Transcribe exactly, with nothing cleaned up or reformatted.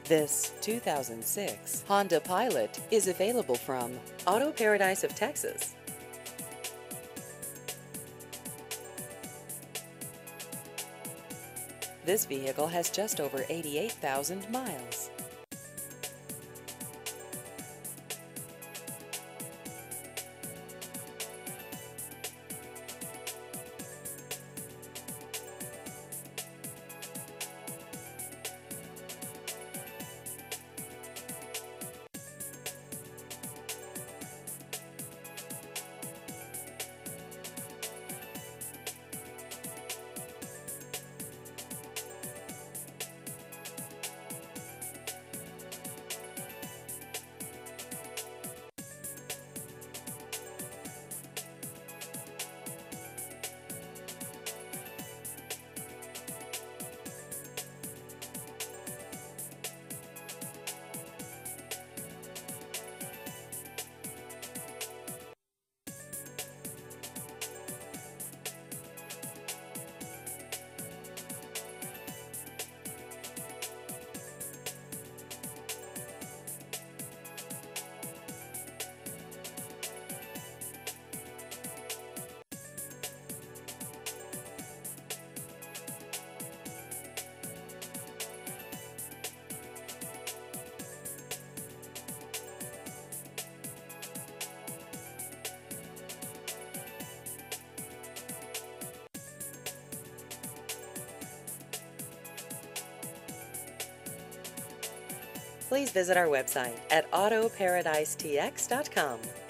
This two thousand six Honda Pilot is available from Auto Paradise of Texas. This vehicle has just over eighty-eight thousand miles. Please visit our website at auto paradise t x dot com.